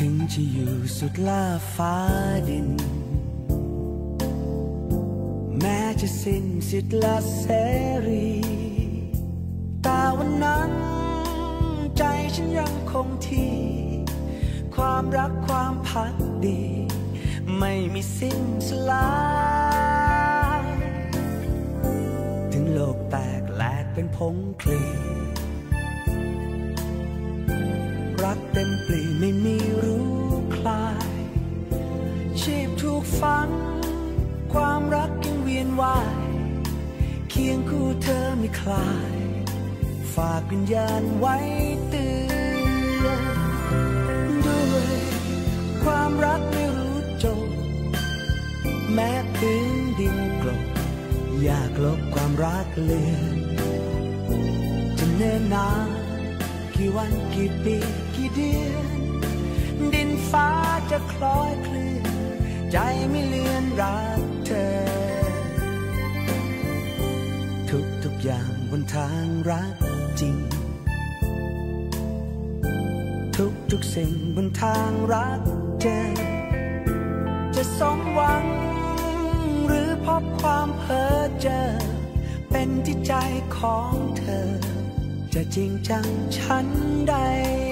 ถึงจะอยู่สุดล่าฟ้าดินแม้จะสิ้นสิทธิ์และเสรีแต่วันนั้นใจฉันยังคงที่ความรักความพักดีไม่มีสิ้นสลายถึงโลกแตกแหลกเป็นผงคลีรักเต็มปลีไม่มีรู้คลายชีพถูกฝังความรักยังเวียนว่ายเคียงคู่เธอไม่คลายฝากวิญญาณไว้เตือนด้วยความรักไม่รู้จบแม้พื้นดินกลบอยากลบความรักเลือนจะเนิ่นนานกี่วันกี่ปีกี่เดือนดินฟ้าจะคล้อยคลื่นใจไม่เลือนรักเธอทุกอย่างบนทางรักจริงทุกสิ่งบนทางรักเจอจะสมหวังหรือพบความเพ้อเจ้อเป็นที่ใจของเธอจะจริงจังฉันใด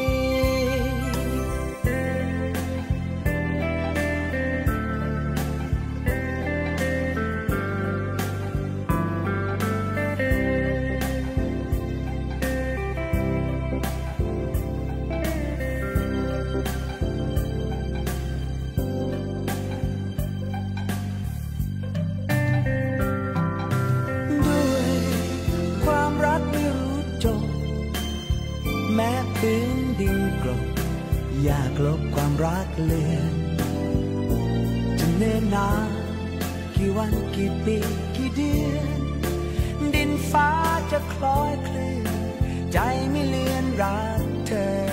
แม้พื้นดินกลบอยากลบความรักเลือนจะเนิ่นนานกี่วันกี่ปีกี่เดือนดินฟ้าจะคล้อยคลื่นใจไม่เลือนรักเธอ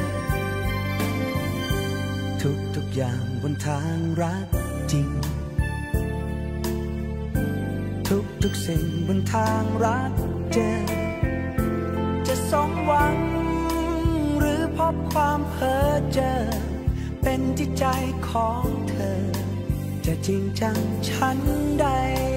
ทุกอย่างบนทางรักจริงทุกสิ่งบนทางรักเจอจะสมหวังหรือพบความเพ้อเจ้อเป็นที่ใจของเธอจะจริงจังฉันใด